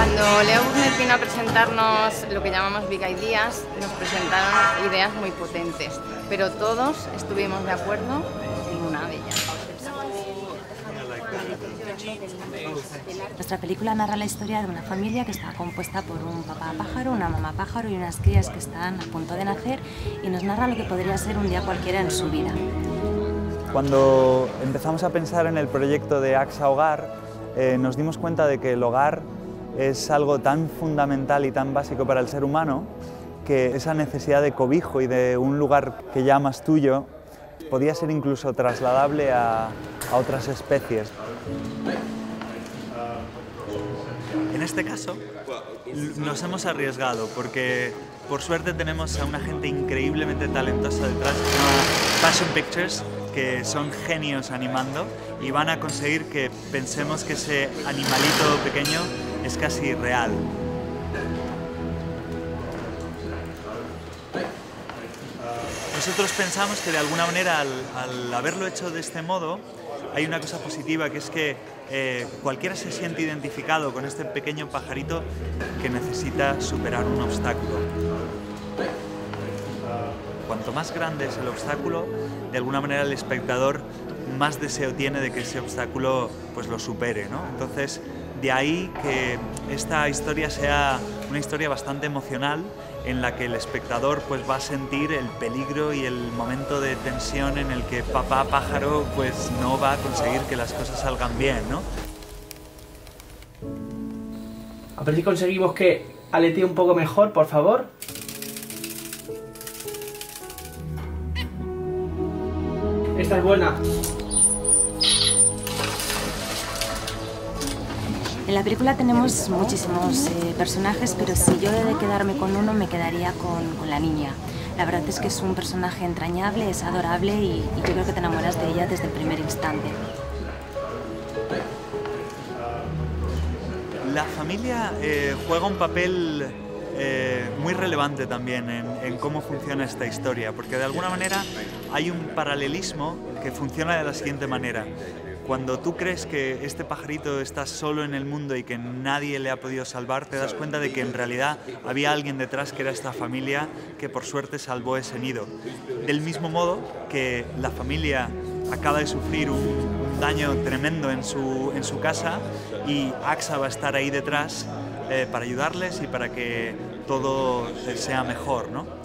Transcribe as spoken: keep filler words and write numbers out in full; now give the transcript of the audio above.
Cuando Leo Burnett vino a presentarnos lo que llamamos Big Ideas, nos presentaron ideas muy potentes, pero todos estuvimos de acuerdo en una de ellas. Nuestra película narra la historia de una familia que está compuesta por un papá pájaro, una mamá pájaro y unas crías que están a punto de nacer, y nos narra lo que podría ser un día cualquiera en su vida. Cuando empezamos a pensar en el proyecto de AXA Hogar, eh, nos dimos cuenta de que el hogar es algo tan fundamental y tan básico para el ser humano que esa necesidad de cobijo y de un lugar que llamas tuyo podía ser incluso trasladable a, a otras especies. En este caso nos hemos arriesgado porque por suerte tenemos a una gente increíblemente talentosa detrás, que se llama Passion Pictures, que son genios animando y van a conseguir que pensemos que ese animalito pequeño es casi real. Nosotros pensamos que de alguna manera al, al haberlo hecho de este modo hay una cosa positiva, que es que eh, cualquiera se siente identificado con este pequeño pajarito que necesita superar un obstáculo. Cuanto más grande es el obstáculo, de alguna manera el espectador más deseo tiene de que ese obstáculo pues, lo supere, ¿no? Entonces, de ahí que esta historia sea una historia bastante emocional, en la que el espectador pues, va a sentir el peligro y el momento de tensión en el que papá pájaro pues, no va a conseguir que las cosas salgan bien, ¿no? A ver si conseguimos que aletee un poco mejor, por favor. Esta es buena. En la película tenemos muchísimos eh, personajes, pero si yo he de quedarme con uno, me quedaría con, con la niña. La verdad es que es un personaje entrañable, es adorable y, y yo creo que te enamoras de ella desde el primer instante. La familia eh, juega un papel eh, muy relevante también en, en cómo funciona esta historia, porque de alguna manera hay un paralelismo que funciona de la siguiente manera. Cuando tú crees que este pajarito está solo en el mundo y que nadie le ha podido salvar, te das cuenta de que en realidad había alguien detrás, que era esta familia que por suerte salvó ese nido. Del mismo modo que la familia acaba de sufrir un, un daño tremendo en su, en su casa, y AXA va a estar ahí detrás eh, para ayudarles y para que todo sea mejor, ¿no?